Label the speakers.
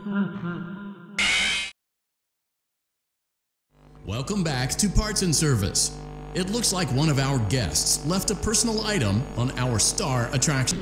Speaker 1: Welcome back to Parts and Service. It looks like one of our guests left a personal item on our star attraction.